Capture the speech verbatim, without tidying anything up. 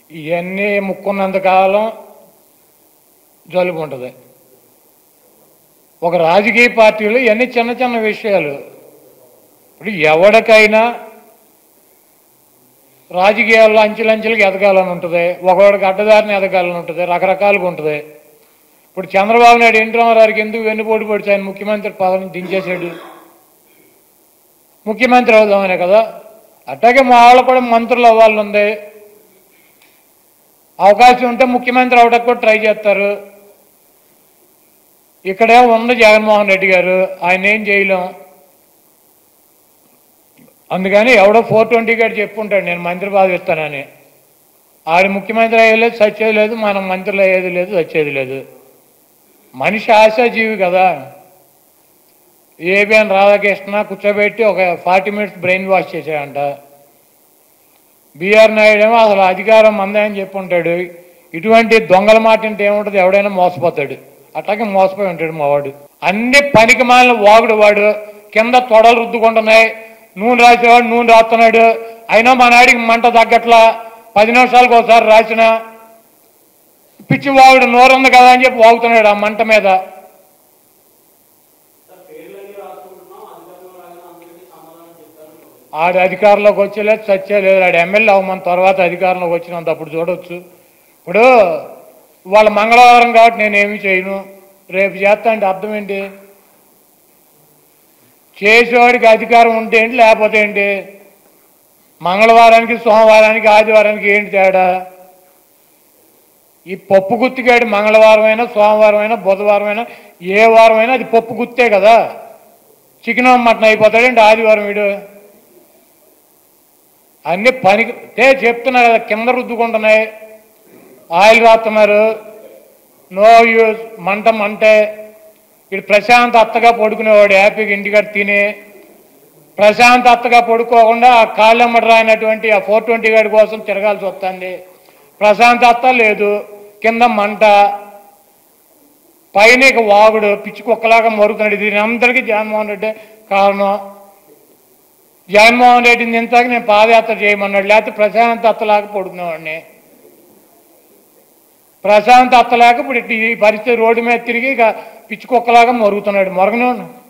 ఇవన్నీ ముక్కున్నంతకాలం జలుబు ఉంటుంది. ఒక రాజకీయ పార్టీలు ఇవన్నీ చిన్న చిన్న విషయాలు. ఇప్పుడు ఎవరికైనా రాజకీయాల్లో అంచెలంచెలకు ఎదగాలని ఉంటుంది, ఒకవాడికి అడ్డదారిని ఎదగాలని ఉంటుంది, రకరకాలుగా ఉంటుంది. ఇప్పుడు చంద్రబాబు నాయుడు ఎన్టీ రామారావుకి ఎందుకు వెన్నుపోటు పొడిచి ఆయన ముఖ్యమంత్రి పదవిని దించేశాడు? ముఖ్యమంత్రి అవుదామనే కదా. అట్లాగే మా వాళ్ళు కూడా మంత్రులు అవ్వాలని ఉంది. అవకాశం ఉంటే ముఖ్యమంత్రి అవడానికి కూడా ట్రై చేస్తారు. ఇక్కడే ఉంది జగన్మోహన్ రెడ్డి గారు, ఆయన ఏం చేయలేం. అందుకని ఎవడో ఫోర్ ట్వంటీ గారు చెప్పుకుంటాడు నేను మంత్రి పదవి ఇస్తానని. ఆవిడ ముఖ్యమంత్రి అయ్యేది సచ్చేది లేదు, మనం మంత్రులు అయ్యేది లేదు, వచ్చేది లేదు. మనిషి ఆశాజీవి కదా. ఏబిఎన్ రాధాకృష్ణ కూర్చోబెట్టి ఒక ఫార్టీ మినిట్స్ బ్రెయిన్ వాష్ చేశాడంట. బిఆర్ నాయుడు ఏమో అసలు అధికారం మందే అని చెప్పుంటాడు. ఇటువంటి దొంగల మాట అంటే ఏముంటుంది, ఎవడైనా మోసపోతాడు. అట్లాగే మోసపోయి ఉంటాడు మావాడు. అన్ని పనికి మాలిన వాగుడు వాడు. కింద తొడలు రుద్దుకుంటున్నాయి, నూనె రాసేవాడు నూనె రాస్తున్నాడు. అయినా మా నాడికి మంట తగ్గట్లా. పది నిమిషాలకు ఒకసారి రాసిన పిచ్చి వాగుడు నోరుంది కదా అని చెప్పి వాగుతున్నాడు ఆ మంట మీద. ఆడు అధికారంలోకి వచ్చేలేదు, చచ్చేలేదు. ఆడు ఎమ్మెల్యే అవ్వమని తర్వాత అధికారంలోకి వచ్చినంత అప్పుడు చూడవచ్చు. ఇప్పుడు వాళ్ళ మంగళవారం కాబట్టి నేనేమి చేయను, రేపు చేస్తా అంటే అర్థం ఏంటి? చేసేవాడికి అధికారం ఉంటే ఏంటి, లేకపోతే ఏంటి? మంగళవారానికి సోమవారానికి ఆదివారానికి ఏంటి తేడా? ఈ పప్పు గుత్తిగాడి మంగళవారం అయినా సోమవారం అయినా బుధవారం అయినా ఏ వారం అయినా అది పప్పు గుత్తే కదా. చికెన్ మటన్ అయిపోతాడేంటి ఆదివారం వీడు? అన్ని పనికి చెప్తున్నారు కదా, కింద రుద్దుకుంటున్నాయి, ఆయిల్ రాస్తున్నారు, నో యూజ్, మంట మంటే. ఇటు ప్రశాంత్ అత్తగా పడుకునేవాడు హ్యాపీగా ఇంటికాడ తిని, ప్రశాంత్ అత్తగా పడుకోకుండా ఆ కాళ్ళెమ్మట రాయినటువంటి ఆ ఫోర్ ట్వంటీ గాడి కోసం తిరగాల్సి వస్తుంది. ప్రశాంత్ అత్త లేదు, కింద మంట, పైన ఇక వాగుడు, పిచ్చి కుక్కలాగా మరుగుతున్నాడు. దీని అందరికీ జగన్మోహన్ రెడ్డి కారణం. జగన్మోహన్ రెడ్డిని ఇంతకు నేను పాదయాత్ర చేయమన్నాడు, లేకపోతే ప్రశాంత్ అత్తలాగా పడుకునేవాడిని. ప్రశాంత్ అత్తలాగా ఇప్పుడు ఈ పరిస్థితి రోడ్డు మీద తిరిగి ఇక పిచ్చి కుక్కలాగా మరుగుతున్నాడు. మొరగనే